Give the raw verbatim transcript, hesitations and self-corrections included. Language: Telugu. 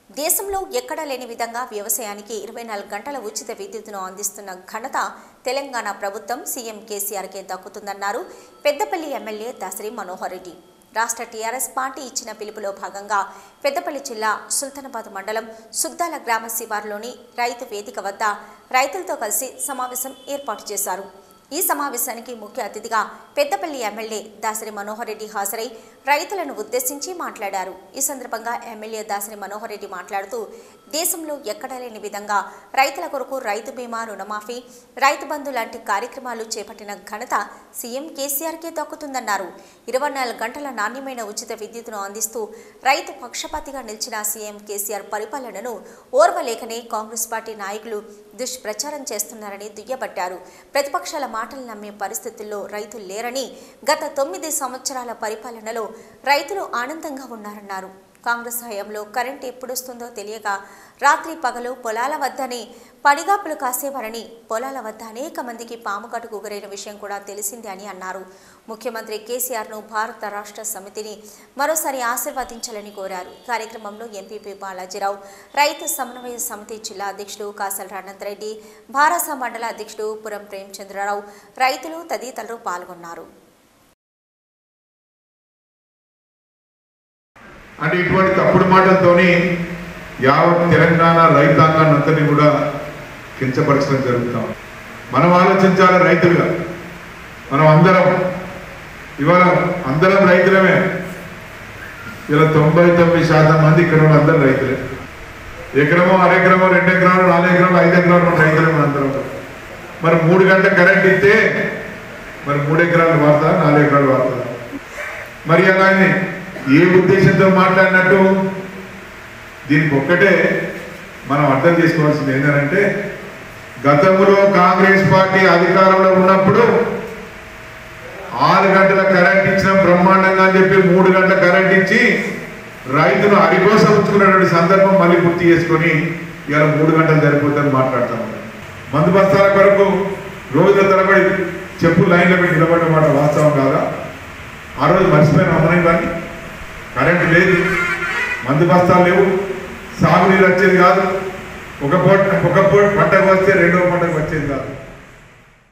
దేశంలో ఎక్కడా లేని విధంగా వ్యవసాయానికి ఇరవై నాలుగు గంటల ఉచిత విద్యుత్తును అందిస్తున్న ఘనత తెలంగాణ ప్రభుత్వం సీఎం కేసీఆర్కే దక్కుతుందన్నారు పెద్దపల్లి ఎమ్మెల్యే దాసరి మనోహర్ రెడ్డి. రాష్ట్ర టీఆర్ఎస్ పార్టీ ఇచ్చిన పిలుపులో భాగంగా పెద్దపల్లి జిల్లా సుల్తానాబాద్ మండలం సుగ్దాల గ్రామ శివారులోని రైతు వేదిక వద్ద రైతులతో కలిసి సమావేశం ఏర్పాటు చేశారు. ఈ సమావేశానికి ముఖ్య అతిథిగా పెద్దపల్లి ఎమ్మెల్యే దాసరి మనోహర్ రెడ్డి హాజరై రైతులను ఉద్దేశించి మాట్లాడారు. ఈ సందర్భంగా ఎమ్మెల్యే దాసరి మనోహర్ రెడ్డి మాట్లాడుతూ దేశంలో ఎక్కడా లేని విధంగా రైతుల కొరకు రైతు బీమా, రుణమాఫీ, రైతు బంధు లాంటి కార్యక్రమాలు చేపట్టిన ఘనత సీఎం కేసీఆర్కే దక్కుతుందన్నారు. ఇరవై నాలుగు గంటల నాణ్యమైన ఉచిత విద్యుత్తును అందిస్తూ రైతు పక్షపాతిగా నిలిచిన సీఎం కేసీఆర్ పరిపాలనను ఓర్వలేకనే కాంగ్రెస్ పార్టీ నాయకులు దుష్ప్రచారం చేస్తున్నారని దుయ్యబట్టారు. ప్రతిపక్షాల మాటలు నమ్మే పరిస్థితుల్లో రైతులు లేరని, గత తొమ్మిది సంవత్సరాల పరిపాలనలో రైతులు ఆనందంగా ఉన్నారన్నారు. కాంగ్రెస్ హయాంలో కరెంట్ ఎప్పుడొస్తుందో తెలియక రాత్రి పగలు పొలాల వద్దనే పడిగాపులు కాసేవారని, పొలాల వద్ద అనేక మందికి పాము కట్టుకు గురైన విషయం కూడా తెలిసిందే అని అన్నారు. ముఖ్యమంత్రి కేసీఆర్ను భారత రాష్ట్ర సమితిని మరోసారి ఆశీర్వదించాలని కోరారు. కార్యక్రమంలో ఎంపీపీ బాలాజీరావు, రైతు సమన్వయ సమితి జిల్లా అధ్యక్షుడు కాసల్ అనంత్ రెడ్డి, భారస మండల అధ్యక్షుడు పురం ప్రేమచంద్రరావు, రైతులు తదితరులు పాల్గొన్నారు. అంటే ఇటువంటి తప్పుడు మాటలతోని యావత్ తెలంగాణ రైతాంగాన్ని అంతని కూడా కించపరచడం జరుగుతాం. మనం ఆలోచించాలి రైతులుగా. మనం అందరం ఇవాళ అందరం రైతులమే. ఇలా తొంభై తొమ్మిది శాతం మంది ఇక్కడ ఉన్న అందరం రైతులే. ఎకరమో అరెకరమో రెండు ఎకరాలు నాలుగు ఎకరాలు ఐదు ఎకరాలు రైతులే అందరం. మరి మూడు గంటల కరెంట్ ఇస్తే మరి మూడు ఎకరాలు వాడతా, నాలుగు ఎకరాలు వాడతా. మరి అలాగే ఏ ఉద్దేశంతో మాట్లాడినట్టు దీనికి ఒక్కటే మనం అర్థం చేసుకోవాల్సింది ఏంటంటే, గతంలో కాంగ్రెస్ పార్టీ అధికారంలో ఉన్నప్పుడు ఆరు గంటల కరెంట్ ఇచ్చిన బ్రహ్మాండంగా అని చెప్పి మూడు గంటల కరెంట్ ఇచ్చి రైతులు అరికోస ఉంచుకున్నటువంటి సందర్భం మళ్ళీ గుర్తు చేసుకొని ఇవాళ మూడు గంటలు సరిపోతుందని మాట్లాడతాం. మందు బస్తాల కొరకు రోజుల తరబడి చెప్పు లైన్లో పెట్టి నిలబడ్డ మాట వాస్తవం కాదా? ఆ రోజు మర్చిపోయిన అమ్మని కానీ కరెంటు లేదు, మందు బస్తాలు లేవు, సాగునీరు వచ్చేది కాదు, ఒక పూట ఒక పూట పంటకు వస్తే రెండో పంటకు వచ్చేది కాదు.